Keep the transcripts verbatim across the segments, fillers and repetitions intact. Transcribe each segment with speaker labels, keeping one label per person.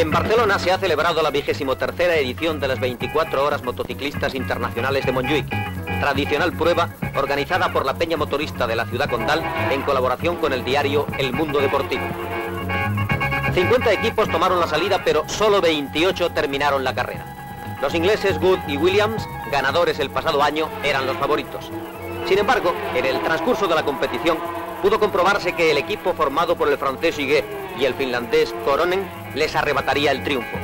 Speaker 1: En Barcelona se ha celebrado la vigésimo tercera edición de las veinticuatro horas motociclistas internacionales de Montjuïc, tradicional prueba organizada por la Peña Motorista de la ciudad condal en colaboración con el diario El Mundo Deportivo. cincuenta equipos tomaron la salida, pero solo veintiocho terminaron la carrera. Los ingleses Good y Williams, ganadores el pasado año, eran los favoritos. Sin embargo, en el transcurso de la competición, pudo comprobarse que el equipo formado por el francés Higuet y el finlandés Koronen les arrebataría el triunfo.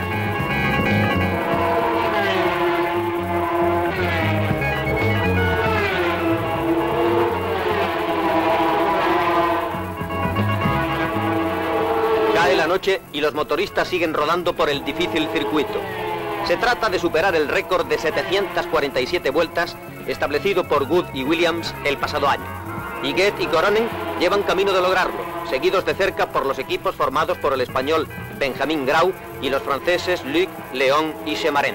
Speaker 1: Cae la noche y los motoristas siguen rodando por el difícil circuito. Se trata de superar el récord de setecientas cuarenta y siete vueltas establecido por Good y Williams el pasado año. Higuet y Koronen llevan camino de lograrlo, seguidos de cerca por los equipos formados por el español Benjamin Grau y los franceses Luc, Léon y Chemarén.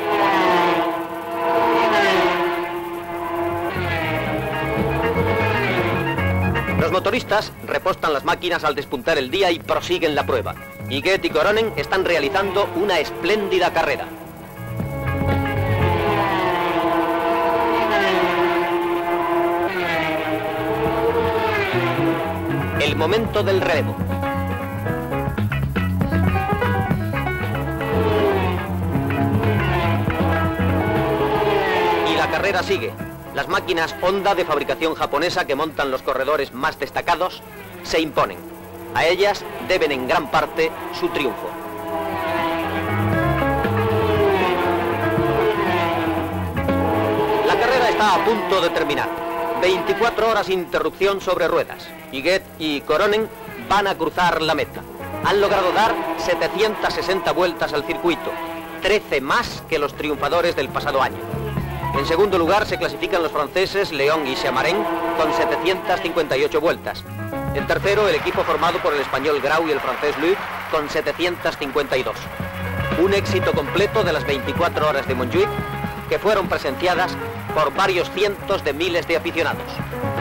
Speaker 1: Los motoristas repostan las máquinas al despuntar el día y prosiguen la prueba. Higuet y Koronen están realizando una espléndida carrera. El momento del relevo. Y la carrera sigue. Las máquinas Honda de fabricación japonesa que montan los corredores más destacados se imponen. A ellas deben en gran parte su triunfo. La carrera está a punto de terminar. veinticuatro horas sin interrupción sobre ruedas. Higuet y Koronen van a cruzar la meta. Han logrado dar setecientas sesenta vueltas al circuito, trece más que los triunfadores del pasado año. En segundo lugar se clasifican los franceses Léon y Chemarén con setecientas cincuenta y ocho vueltas. En tercero, el equipo formado por el español Grau y el francés Luc con setecientas cincuenta y dos. Un éxito completo de las veinticuatro horas de Montjuïc que fueron presenciadas por varios cientos de miles de aficionados.